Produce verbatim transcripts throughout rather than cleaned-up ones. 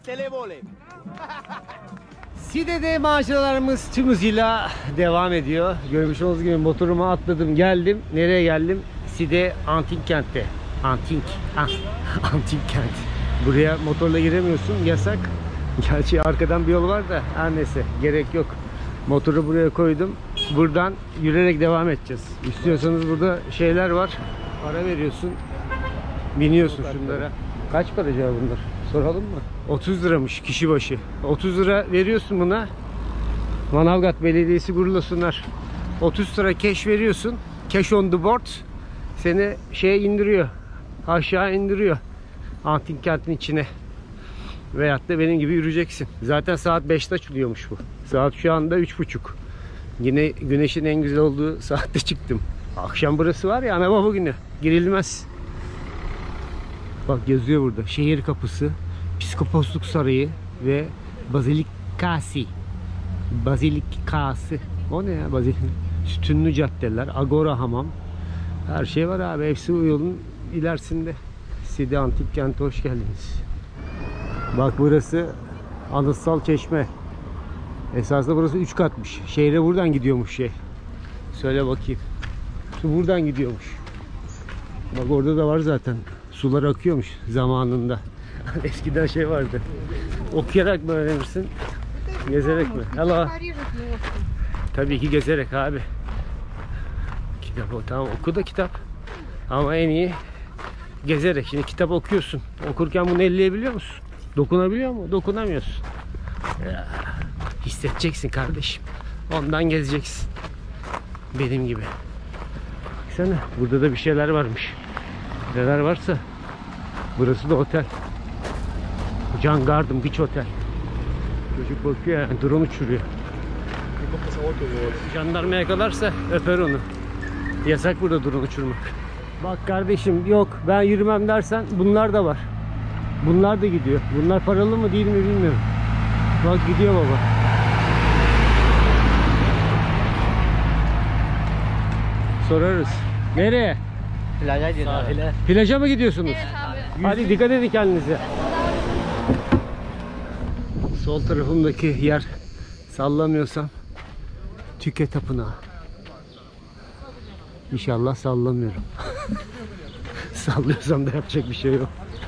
televole. Side'de maceralarımız tüm hızıyla devam ediyor. Görmüş olduğunuz gibi motoruma atladım, geldim. Nereye geldim? Side Antik Kent'te. Antik, ah, Antik Kent. Buraya motorla giremiyorsun, yasak. Gerçi arkadan bir yol var da her neyse, gerek yok. Motoru buraya koydum. Buradan yürüyerek devam edeceğiz. İstiyorsanız burada şeyler var. Para veriyorsun. Biniyorsun şunlara. Kaç para acaba bunlar? Soralım mı? otuz liramış kişi başı. otuz lira veriyorsun buna. Manavgat Belediyesi gururla sunar. otuz lira cash veriyorsun. Cash on the board. Seni şeye indiriyor. Aşağı indiriyor. Antik kentin içine. Veyahut da benim gibi yürüyeceksin. Zaten saat beşte açılıyormuş bu. Saat şu anda üç buçuk. Yine güneşin en güzel olduğu saatte çıktım. Akşam burası var ya, ana baba günü. Girilmez. Bak yazıyor burada. Şehir kapısı, Piskoposluk Sarayı ve Bazilikası. Bazilikası. O ne ya? Bazilik. Sütunlu caddeler, Agora Hamam. Her şey var abi. Hepsi bu yolun ilerisinde. Side Antik Kent'e hoş geldiniz. Bak burası Anıtsal Çeşme. Esasında burası üç katmış. Şehre buradan gidiyormuş şey. Söyle bakayım. Su buradan gidiyormuş. Bak orada da var zaten. Sular akıyormuş zamanında. Eskiden şey vardı. Okuyarak mı öğrenirsin? Gezerek mi? Hello. Tabii ki gezerek abi. Kitap o. Tamam, oku da kitap. Ama en iyi gezerek. Şimdi kitap okuyorsun. Okurken bunu elleyebiliyor musun? Dokunabiliyor mu? Dokunamıyorsun. Ya, hissedeceksin kardeşim. Ondan gezeceksin. Benim gibi. Baksana, burada da bir şeyler varmış. Neler varsa. Burası da otel. Can Garden Beach Otel. Çocuk bakıyor yani, drone uçuruyor. Jandarma yakalarsa öper onu. Yasak burada drone uçurmak. Bak kardeşim, yok ben yürümem dersen bunlar da var. Bunlar da gidiyor. Bunlar paralı mı değil mi bilmiyorum. Bak gidiyor baba. Sorarız. Nereye? Plaja gidiyoruz. Plaja mı gidiyorsunuz? Evet abi. Hadi dikkat edin kendinize. Sol tarafımdaki yer, sallamıyorsam, Tüke Tapınağı. İnşallah sallamıyorum. Sallıyorsam da yapacak bir şey yok.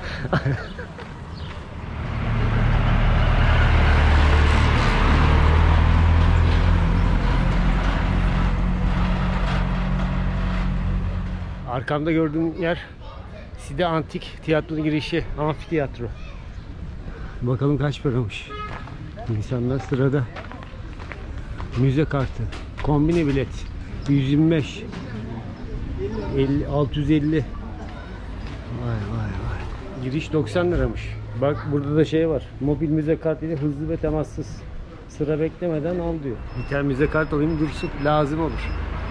Arkamda gördüğüm yer Side Antik Tiyatro'nun girişi, amfiteyatro. Bakalım kaç paramış. İnsanlar sırada. Müze kartı, kombine bilet yüz yirmi beş, elli, altı yüz elli. Vay vay vay. Giriş doksan liramış. Bak burada da şey var. Mobil müze kartıyla hızlı ve temassız. Sıra beklemeden al diyor. Bir tane müze kart alayım dursun. Lazım olur.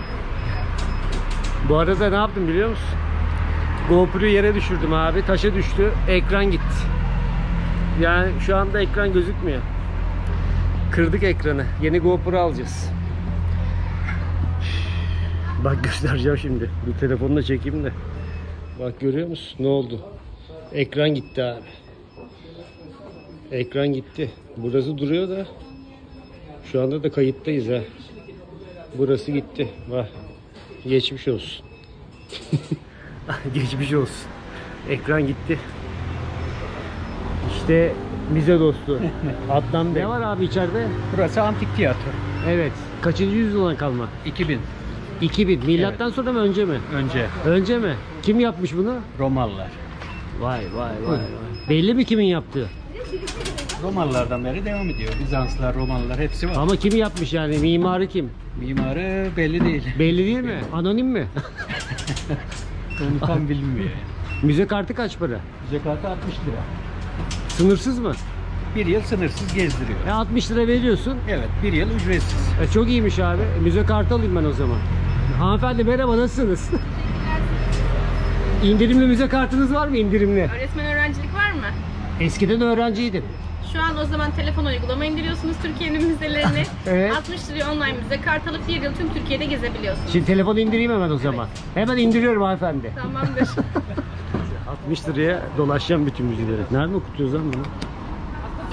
Bu arada ne yaptım biliyor musun? GoPro'yu yere düşürdüm abi. Taşa düştü. Ekran gitti. Yani şu anda ekran gözükmüyor. Kırdık ekranı. Yeni GoPro alacağız. Bak göstereceğim şimdi. Bir telefonla çekeyim de. Bak görüyor musun? Ne oldu? Ekran gitti abi. Ekran gitti. Burası duruyor da. Şu anda da kayıttayız ha. Burası gitti. Bak. Geçmiş olsun. Geçmiş olsun. Ekran gitti. İşte müze dostu Adnan Bey. Ne var abi içeride? Burası antik tiyatro. Evet. Kaçıncı yüzyıldan kalma? iki bin. iki bin. Milattan sonra mı önce mi? Önce Önce mi? Kim yapmış bunu? Romalılar. Vay vay vay vay. Belli mi kimin yaptığı? Romalılardan beri devam ediyor. Bizanslılar, Romalılar hepsi var. Ama kim yapmış yani? Mimarı kim? Mimarı belli değil. Belli değil mi? Anonim mi? Onu tam bilinmiyor. Müze kartı kaç para? Müze kartı altmış lira. Sınırsız mı? Bir yıl sınırsız gezdiriyor. E altmış lira veriyorsun. Evet, bir yıl ücretsiz. E çok iyiymiş abi. E, müze kartı alayım ben o zaman. Hanımefendi merhaba, nasılsınız? İndirimli müze kartınız var mı, indirimli? Öğretmen öğrencilik var mı? Eskiden öğrenciydim. Şu an o zaman telefon uygulama indiriyorsunuz Türkiye'nin müzelerini. Evet. altmış liraya online müze kart alıp bir yıl tüm Türkiye'de gezebiliyorsunuz. Şimdi telefonu indireyim hemen o zaman. Hemen indiriyorum hanımefendi. Tamamdır. altmış liraya dolaşacağım bütün müzeleri. Nerede okutuyoruz lan bunu?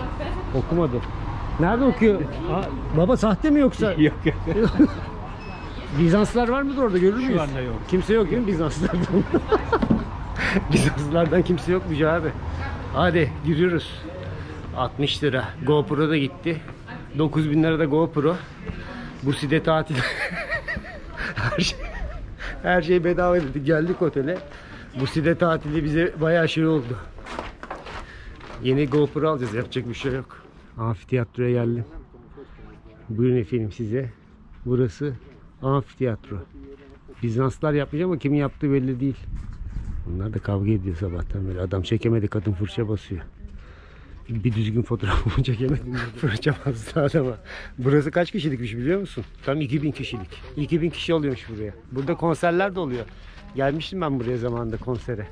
Okumadı. Nerede okuyor? Aa, baba sahte mi yoksa? Yok yok. Bizanslar var mıdır orada, görür müyüz? Şu anda yok. Kimse yok değil mi Bizanslardan? Bizanslardan kimse yok Müce abi. Hadi giriyoruz. altmış lira. GoPro da gitti. dokuz bin lira da GoPro. Bu side tatil. her şey her şey bedava dedik. Geldik otele. Bu side tatili bize bayağı şey oldu. Yeni GoPro alacağız. Yapacak bir şey yok. Amfiteyatroya geldim. Buyurun efendim size. Burası amfiteyatro. Bizanslar yapmış ama kimin yaptığı belli değil. Bunlar da kavga ediyor sabahtan beri. Adam çekemedi, kadın fırça basıyor. Bir düzgün fotoğrafımı çekemedim. Fırça bastı adama. Burası kaç kişilikmiş biliyor musun? Tam iki bin kişilik. iki bin kişi oluyormuş buraya. Burada konserler de oluyor. Gelmiştim ben buraya zamanında konsere.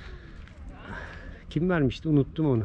Kim vermişti? Unuttum onu.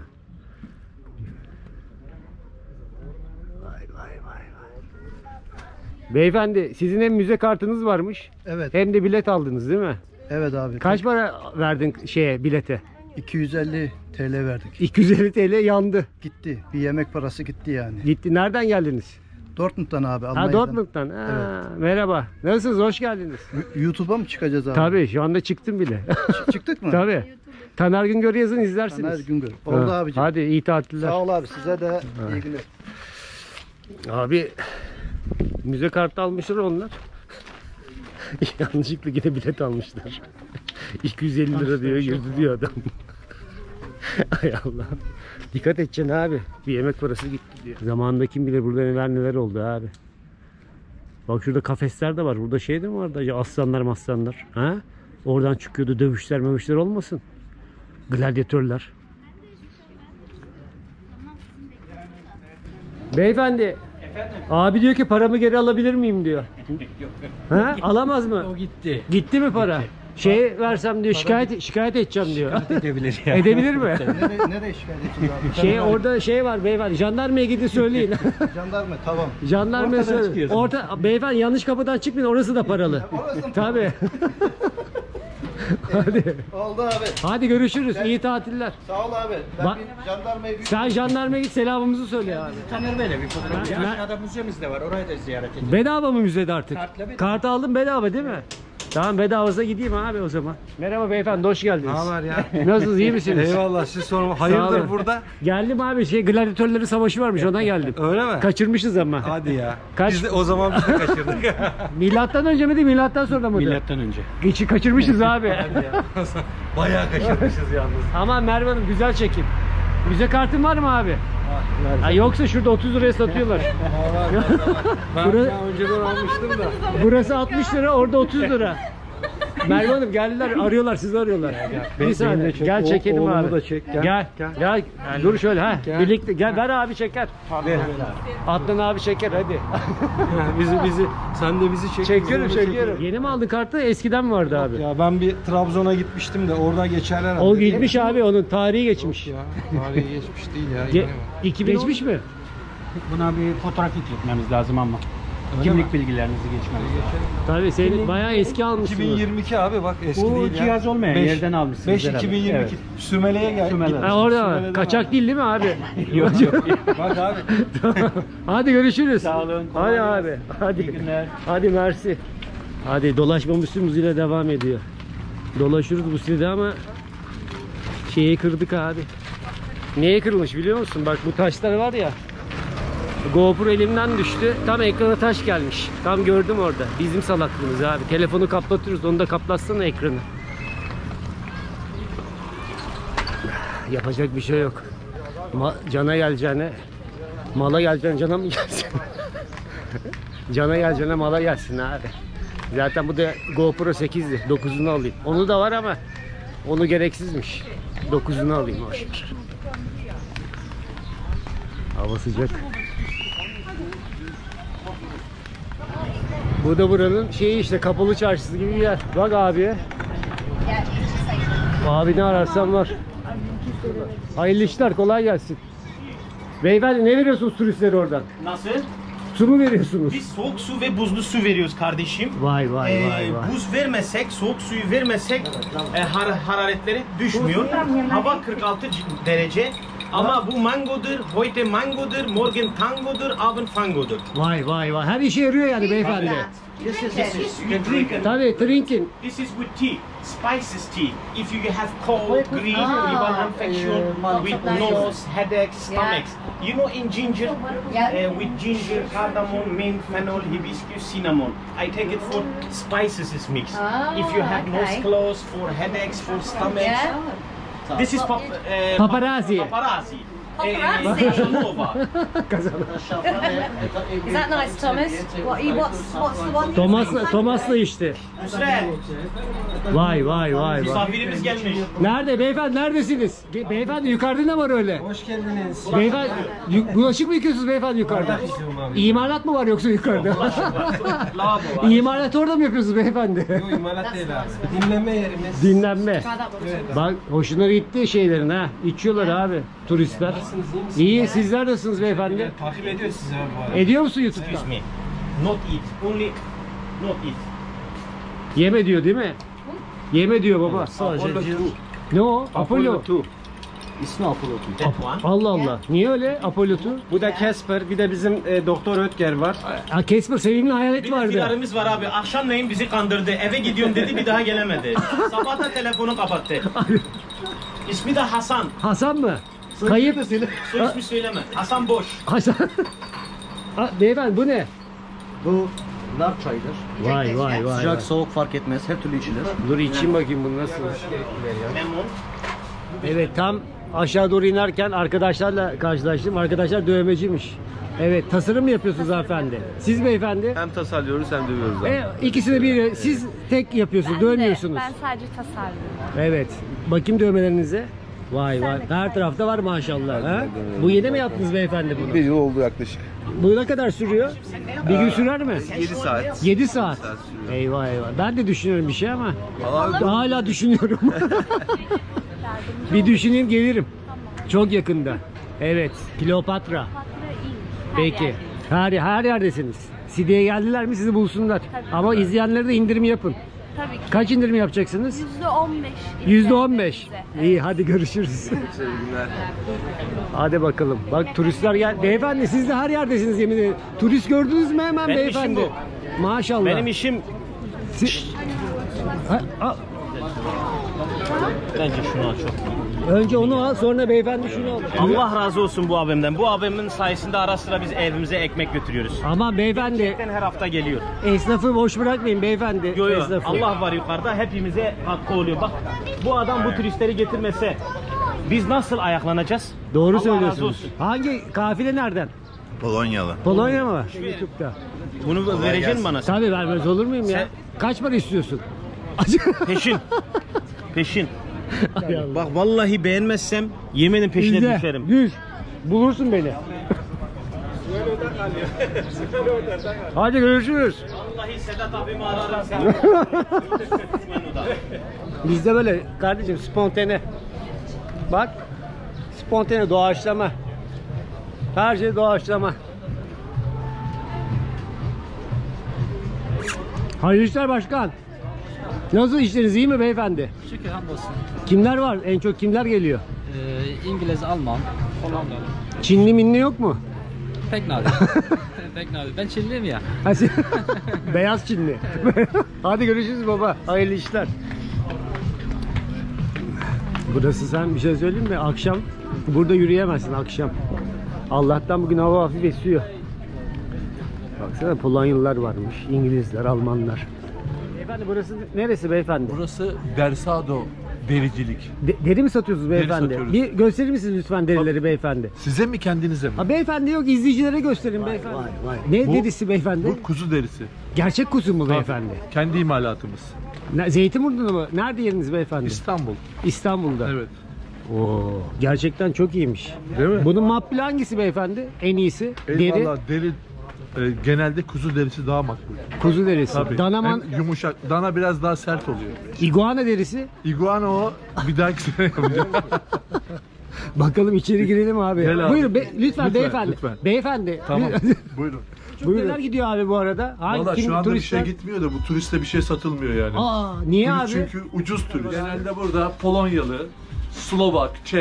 Vay vay vay vay. Beyefendi sizin hem müze kartınız varmış. Evet. Hem de bilet aldınız değil mi? Evet abi. Kaç para verdin şeye, bilete? iki yüz elli T L verdik. iki yüz elli T L yandı. Gitti. Bir yemek parası gitti yani. Gitti. Nereden geldiniz? Dortmund'dan abi. Ha Almanya'dan. Dortmund'dan. Ha, merhaba. Nasılsınız? Hoş geldiniz. YouTube'a mı çıkacağız abi? Tabii şu anda çıktım bile. Ç- Çıktık mı? Tabii. Taner Güngör yazın izlersiniz. Taner Güngör. Oldu Ha, abicim. hadi iyi tatiller. Sağ ol abi. Size de iyi günler. Abi müze kartı almışlar onlar. Yanlışlıkla yine bilet almışlar. iki yüz elli lira diyor, girdi diyor adam. Ay Allah. Dikkat edeceksin abi. Bir yemek parası gitti diyor. Zamanında kim bilir burada neler neler oldu abi. Bak şurada kafesler de var. Burada şey de mi vardı acaba? Aslanlar maslanlar. Ha? Oradan çıkıyordu, dövüşler mövüşler olmasın. Gladyatörler. Beyefendi. Abi diyor ki paramı geri alabilir miyim diyor. Ha? Alamaz mı? O gitti. Gitti mi para? Şey versem diyor, şikayet şikayet edeceğim diyor. Edebilir ya. Edebilir mi? Nereye, nereye şikayet edeceğiz abi? Şey orada şey var beyefendi. Jandarmaya gidin söyleyin. Jandarma tamam. Jandarmaya Ortadan söyleyin. çıkıyorsun. Orta beyefendi yanlış kapıdan çıkmayın. Orası da paralı. Tabii. Hadi. Oldu abi. Hadi görüşürüz. İyi tatiller. Sağ ol abi. Ben Bak- bir jandarmaya bir... Sen jandarmaya git, selamımızı söyle abi. Taner Bey'le bir fotoğraf. Ben- Ya aşağıda müzemiz de var. Orayı da ziyaret edelim. Bedava mı müzede artık? Kartla bedava. Kart aldım, bedava değil mi? Tamam, bedavasa gideyim abi o zaman. Merhaba beyefendi, hoş geldiniz. Ne haber ya? Nasılsınız, iyi misiniz? Eyvallah, siz sorma. Sağ olun. Hayırdır burada? Geldim abi, şey gladyatörlerin savaşı varmış, ondan geldim. Öyle mi? Kaçırmışız ama. Hadi ya. Kaç- Biz de, o zaman biz de kaçırdık. Milattan önce mi değil, milattan sonra mıydı? Milattan önce. Geçi kaçırmışız abi. Bayağı kaçırmışız yalnız. Ama Merve Hanım güzel çekim. Müze kartın var mı abi? Ha, yoksa şurada otuz liraya satıyorlar. Ben Bura- daha önceden almıştım da. Burası altmış lira, orada otuz lira. Merve Hanım geldiler, arıyorlar, sizi arıyorlar. Bir beni saniye, de çek, gel o- çekelim oğlumu abi. da çek, gel, Gel, gel, gel. dur şöyle ha. Gel. Birlikte gel, ver abi çeker. Ver. Adnan abi çeker hadi. bizi bizi sen de bizi çek. Çekiyorum, bizi de çekiyorum. Yeni mi aldın kartı? Eskiden mi vardı abi? Ya ben bir Trabzon'a gitmiştim de orada geçerler herhalde. O gitmiş abi, onun tarihi geçmiş. Ya, tarihi geçmiş değil ya. Ge inanamıyorum. iki bin geçmiş mi? Buna bir fotoğraf yükletmemiz lazım ama. Öyle Kimlik mi? bilgilerinizi geçmeniz lazım. Tabii senin bayağı eski almışsın. iki bin yirmi iki abi bak eski Bu değil iki ya. yaz olmayan Beş- yerden almışsınız beş herhalde. iki bin yirmi iki. Evet. Sümele'ye gel. Sümele. gitmişsin, Ha, orada var. Sümele'den Kaçak al. değil değil mi abi? Yok yok. Bak abi. Hadi görüşürüz. Sağ olun. Hadi abi. Hadi. İyi günler. Hadi mersi. Hadi dolaşmamız üstümüzüyle devam ediyor. Dolaşıyoruz bu sitede ama şeyi kırdık abi. Neye kırılmış biliyor musun? Bak bu taşlar var ya. GoPro elimden düştü. Tam ekrana taş gelmiş. Tam gördüm orada. Bizim salaklığımız abi. Telefonu kaplatıyoruz. Onu da kaplatsana ekranı. Yapacak bir şey yok. Ma cana geleceğine, mala geleceğine cana mı gelsin? Cana geleceğine mala gelsin abi. Zaten bu da GoPro sekizdi. dokuzunu alayım. Onu da var ama onu gereksizmiş. dokuzunu alayım. Hoş. Hava sıcak. Bu da buranın şeyi işte, kapalı çarşısı gibi bir yer. Bak abiye. Abi ne ararsan var. Hayırlı işler, kolay gelsin. Beyefendi ne veriyorsunuz turistlere oradan? Nasıl? Su mu veriyorsunuz? Biz soğuk su ve buzlu su veriyoruz kardeşim. Vay vay Ee, vay vay. Buz vermesek, soğuk suyu vermesek e, har hararetleri düşmüyor. Hava kırk altı derece. Ama bu mangodur, heute mangodur, morgen tangodur, abend fangodur. Vay vay vay. Her işe yarıyor yani beyefendi. This is, this is we drink it. Tabii drinking. This is with tea, spices tea. If you have cold, green, liver infection, with nose, headaches, stomachs. You know in ginger, uh, with ginger, cardamom, mint, fennel, hibiscus, cinnamon. I take it for spices is mixed. If you have nose close, for headaches, for stomachs. This is pap uh, Paparazzi. Paparazzi. Paparazzi. Uh, Casanova. Is that nice, Thomas? What, are you, what's, what's the one? Thomas'la Thomas'la işte. Nusret, Vay vay vay vay. misafirimiz gelmiş. Nerede beyefendi, neredesiniz? Be- beyefendi yukarıda ne var öyle? Hoş geldiniz. Beyefendi yu- bulaşık mı yıkıyorsunuz beyefendi yukarıda? İmalat mı var yoksa yukarıda? Lavabo var. İmalat orada mı yapıyorsunuz beyefendi? Yok imalat değil abi. Dinleme yerimiz. Dinlenme. Bak hoşuna gitti şeylerin ha. İçiyorlar abi turistler. İyi, sizler nasılsınız beyefendi? Takip ediyor sizi abi bu arada. Ediyor musun YouTube'da? Excuse me. Not eat. Only not eat. Yeme diyor değil mi? Yeme diyor baba. Ne o? Apollo. İsmi Apollo. That one. Allah Allah. Niye öyle Apollo iki? Bu da Casper, bir de bizim e, Doktor Ötker var. Ha Casper sevimli hayalet Bir de vardı. filarımız var abi. Akşamleyin bizi kandırdı. Eve gidiyorum dedi, bir daha gelemedi. Sabah da telefonu kapattı. İsmi de Hasan. Hasan mı? Kayıp. Soy ismi söyleme. Hasan Boş. Hasan. Ha, beyefendi bu ne? Bu nar çayıdır. Vay vay vay. Sıcak soğuk fark etmez. Her türlü içilir. Dur içeyim bakayım bunu nasıl. Memnun. Evet tam aşağı doğru inerken arkadaşlarla karşılaştım. Arkadaşlar dövmeciymiş. Evet tasarım mı yapıyorsunuz hanımefendi? Siz beyefendi? Hem tasarlıyoruz hem dövüyoruz abi. E, ikisini bir siz tek yapıyorsunuz, dövmüyorsunuz. Ben sadece tasarlıyorum. Evet. Bakayım dövmelerinize. Vay vay. Her tarafta var maşallah. Ha? Bu yeni mi yaptınız beyefendi bunu? Bir yıl oldu yaklaşık. Bu ne kadar sürüyor? Bir gün sürer mi? yedi saat. yedi saat. saat sürüyor. Eyvah eyvah. Ben de düşünüyorum bir şey ama Vallahi hala düşünüyorum. Bir düşüneyim gelirim. Çok yakında. Evet. Kleopatra. Peki. Her, her yerdesiniz. Side'ye geldiler mi sizi bulsunlar. Ama izleyenlere de indirim yapın. Tabii ki. Kaç indirim yapacaksınız? yüzde on beş. yüzde on beş. İyi hadi görüşürüz. sevgiler. Hadi bakalım. Bak turistler gel. Beyefendi siz de her yerdesiniz yemin ederim. Turist gördünüz mü hemen Benim beyefendi? işim Maşallah. Benim işim... Si- Ha, a- Bence şunu al çok. Önce onu al sonra beyefendi şunu al. Allah razı olsun bu abimden. Bu abimin sayesinde ara sıra biz evimize ekmek götürüyoruz. Ama beyefendi Gerçekten her hafta geliyor. esnafı boş bırakmayın beyefendi. Yo yo, Esnafı. Allah var yukarıda, hepimize hakkı oluyor. Bak bu adam bu turistleri getirmese biz nasıl ayaklanacağız? Doğru Allah razı söylüyorsunuz. olsun. Hangi kafile nereden? Polonyalı. Polonya mı? YouTube'da. Bunu vereceksin bana sen. Tabii vermez olur muyum ya? Sen- Kaç para istiyorsun? Peşin. Peşin. Hay Allah. Bak vallahi beğenmezsem yemenin peşine İzle, düşerim. düş. Bulursun beni. Hadi görüşürüz. Vallahi Sedat abimi ararım sen. Bizde böyle kardeşim spontane. Bak. Spontane doğaçlama. Her şey doğaçlama. Hayırlı işler başkan. Nasıl işleriniz iyi mi beyefendi? Şükür hamdolsun. Kimler var? En çok kimler geliyor? Ee, İngiliz, Alman, Hollanda. Çinli minli yok mu? Pek nadir. Pek nadir. Ben Çinliyim ya. Ha, sen- Beyaz Çinli. Hadi görüşürüz baba. Hayırlı işler. Burası sen bir şey söyleyeyim mi? Akşam burada yürüyemezsin akşam. Allah'tan bugün hava hafif esiyor. Baksana Polonyalılar varmış. İngilizler, Almanlar. Beyefendi burası neresi beyefendi? Burası Bersado dericilik. De- deri mi satıyorsunuz beyefendi? satıyoruz. Bir gösterir misiniz lütfen derileri beyefendi? Size mi kendinize mi? Ha, beyefendi yok izleyicilere gösterin beyefendi. Ne Bu- derisi beyefendi? Bu kuzu derisi. Gerçek kuzu mu beyefendi? Kendi imalatımız. Ne, Zeytinburnu'nda mı? Nerede yeriniz beyefendi? İstanbul. İstanbul'da. Evet. Oo, gerçekten çok iyiymiş. Değil mi? Bunun makbul hangisi beyefendi? En iyisi? Deri, Eyvallah deri e, genelde kuzu derisi daha makbul. kuzu derisi. Tabii. Danaman, Hem yumuşak. Dana biraz daha sert oluyor. iguana derisi. İguana o bir dahaki sene yapacağım. Bakalım içeri girelim abi. Gel abi. Buyurun be- lütfen, Lütfen, beyefendi. lütfen. Beyefendi. Tamam. Buyurun. Çok neler gidiyor abi bu arada? Hangi Valla kim şu anda turistler? bir şey gitmiyor da bu turiste bir şey satılmıyor yani. Aa, niye Çünkü- abi? Çünkü ucuz turist. Genelde burada Polonyalı, Slovak, Çek,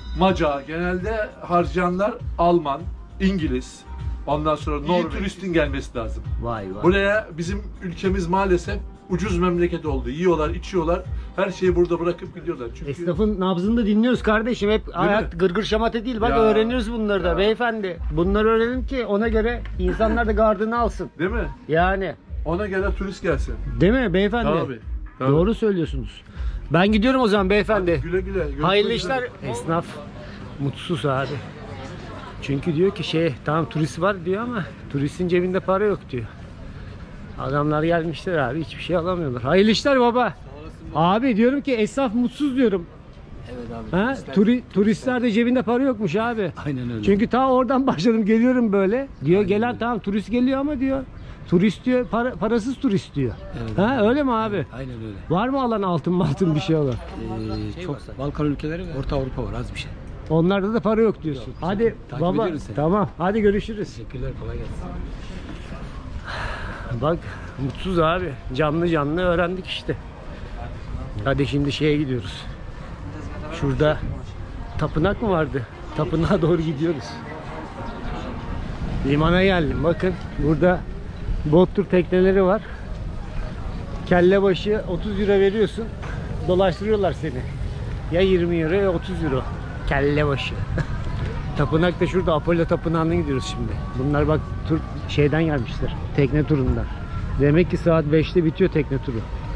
Macar, genelde harcayanlar Alman, İngiliz, ondan sonra Norveç. Turistin gelmesi lazım. Vay vay. Buraya bizim ülkemiz maalesef ucuz memleket oldu. Yiyorlar, içiyorlar, her şeyi burada bırakıp gidiyorlar. Çünkü Esnafın nabzını da dinliyoruz kardeşim. Hep hayat gırgır şamata değil. Bak Ya. öğreniyoruz bunları da Ya. beyefendi. Bunları öğrenelim ki ona göre insanlar da gardını alsın. değil mi? Yani. Ona göre turist gelsin. Değil mi beyefendi? Tabii. tabii. Doğru söylüyorsunuz. Ben gidiyorum o zaman beyefendi. Hadi güle güle. Görüşmek Hayırlı üzere. işler. Esnaf mutsuz abi. Çünkü diyor ki şey tamam turist var diyor ama turistin cebinde para yok diyor. Adamlar gelmişler abi hiçbir şey alamıyorlar. Hayırlı işler baba. Abi diyorum ki esnaf mutsuz diyorum. Evet abi. Ha? Turi, turistler de cebinde para yokmuş abi. Aynen öyle. Çünkü ta oradan başladım geliyorum böyle. Diyor gelen tamam turist geliyor ama diyor. Turist diyor para, parasız turist diyor. Evet. Ha öyle mi abi? Aynen öyle. Var mı alan altın altın bir şey alan? Ee, çok Balkan ülkeleri ve Orta Avrupa var az bir şey. Onlarda da para yok diyorsun. Hadi Takip baba. ediyoruz seni. Tamam. Hadi görüşürüz. Teşekkürler, kolay gelsin. Bak mutsuz abi. Canlı canlı öğrendik işte. Hadi şimdi şeye gidiyoruz. Şurada tapınak mı vardı? Tapınağa doğru gidiyoruz. Limana geldim. Bakın burada bot tur tekneleri var. Kelle başı otuz euro veriyorsun. Dolaştırıyorlar seni. Ya yirmi euro ya otuz euro. Kelle başı. Tapınak da şurada. Apollo Tapınağı'na gidiyoruz şimdi. Bunlar bak tur şeyden gelmişler. Tekne turundan. Demek ki saat beşte bitiyor tekne turu.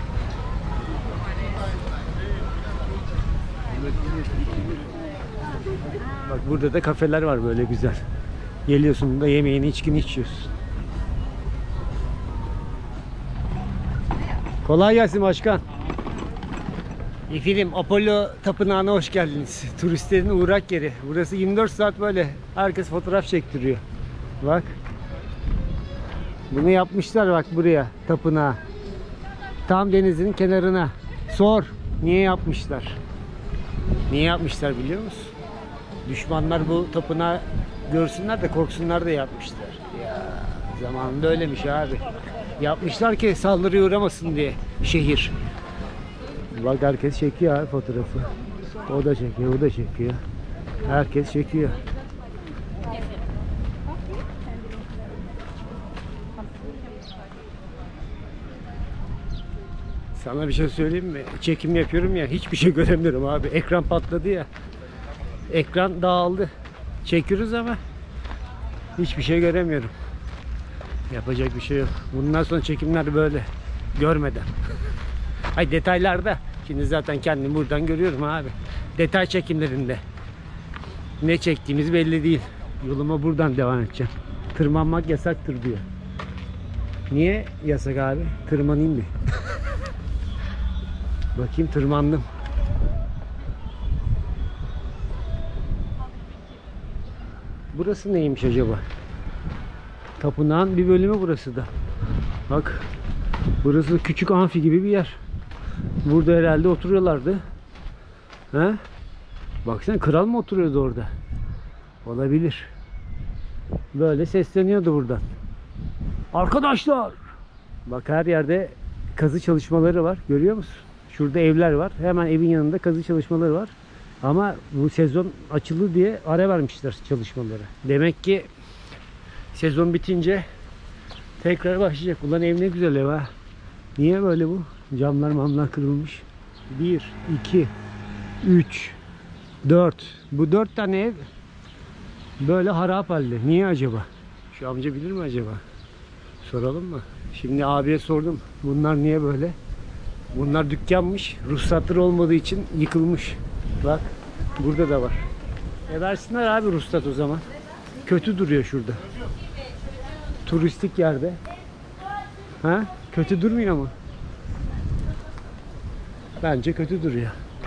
Bak burada da kafeler var böyle güzel. Geliyorsun da yemeğini içkini içiyorsun. Kolay gelsin başkan. Efendim Apollo Tapınağı'na hoş geldiniz. Turistlerin uğrak yeri. Burası yirmi dört saat böyle. Herkes fotoğraf çektiriyor. Bak. Bunu yapmışlar bak buraya tapınağa. Tam denizin kenarına. Sor. Niye yapmışlar? Niye yapmışlar biliyor musun? Düşmanlar bu tapınağı görsünler de korksunlar da yapmışlar. Ya zamanında öylemiş abi. Yapmışlar ki saldırıya uğramasın diye şehir. Bak herkes çekiyor abi fotoğrafı. O da çekiyor, o da çekiyor. Herkes çekiyor. Sana bir şey söyleyeyim mi? Çekim yapıyorum ya hiçbir şey göremiyorum abi. Ekran patladı ya. Ekran dağıldı. Çekiyoruz ama hiçbir şey göremiyorum. Yapacak bir şey yok. Bundan sonra çekimler böyle. Görmeden. Ay detaylarda. Şimdi zaten kendimi buradan görüyorum abi. Detay çekimlerinde. Ne çektiğimiz belli değil. Yoluma buradan devam edeceğim. Tırmanmak yasaktır diyor. Niye yasak abi? Tırmanayım bir. Bakayım tırmandım. Burası neymiş acaba? Tapınağın bir bölümü burası da. Bak. Burası küçük amfi gibi bir yer. Burada herhalde oturuyorlardı. He? Baksana kral mı oturuyordu orada? Olabilir. Böyle sesleniyordu buradan. Arkadaşlar! Bak her yerde kazı çalışmaları var. Görüyor musun? Şurada evler var. Hemen evin yanında kazı çalışmaları var. Ama bu sezon açıldı diye ara vermişler çalışmaları. Demek ki sezon bitince tekrar başlayacak. Ulan ev ne güzel ev ha. Niye böyle bu? Camlar mamlar kırılmış. bir, iki, üç, dört. Bu dört tane ev böyle harap halde. Niye acaba? Şu amca bilir mi acaba? Soralım mı? Şimdi abiye sordum. Bunlar niye böyle? Bunlar dükkanmış. Ruhsatları olmadığı için yıkılmış. Bak burada da var. E versinler abi ruhsat o zaman. Kötü duruyor şurada. Turistik yerde. Ha? Kötü durmuyor mu? Bence kötü duruyor.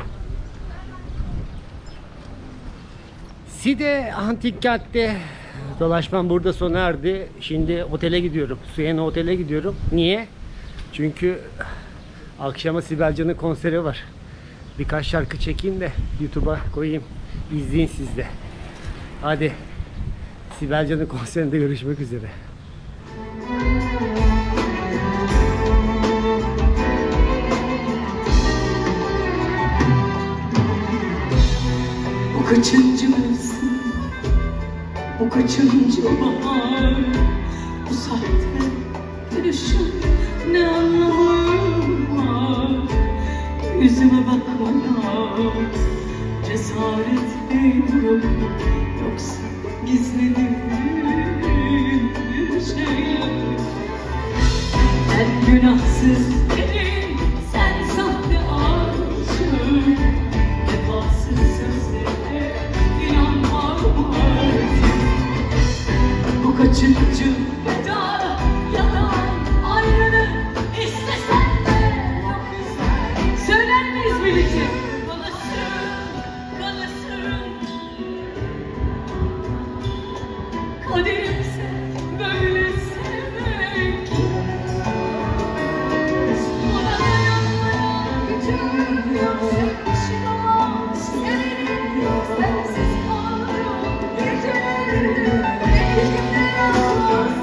Side Antik Kent'te dolaşmam burada sona erdi. Şimdi otele gidiyorum. Suyena Otel'e gidiyorum. Niye? Çünkü akşama Sibel Can'ın konseri var. Birkaç şarkı çekeyim de YouTube'a koyayım. İzleyin siz de. Hadi. Sibel Can'ın konserinde görüşmek üzere. Bu kaçıncı mevsim, bu kaçıncı bahar, bu sahte gülüşün ne anlamı var? Yüzüme bakmaya cesaretin yok mu? Yoksa gizlediğim bir şey. Ben günahsız değilim, sen sahte aşık. Vefasız sözlere inanma artık. Bu kaçıncı veda, yalan, ayrılık istesen de yok güzel. Söyler miyiz birlikte? Kalırsın, kalırsın. Kaderimse böyle sevmek. Buna dayanmaya gücüm yok, sevmişim ama severim. Sensiz kalırım geceleri, elimde yalnız.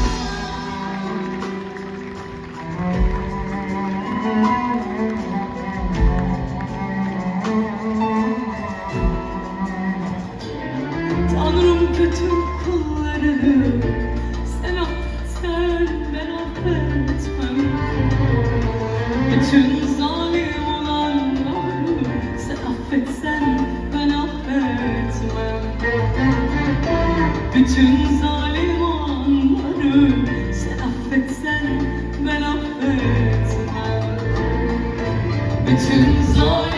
Tanrım kötü kullarını sen affetsen ben affetmem. Bütün zalim olanları sen affetsen ben affetmem. Bütün zalim olanları sen affetsen ben affetmem. Bütün zalim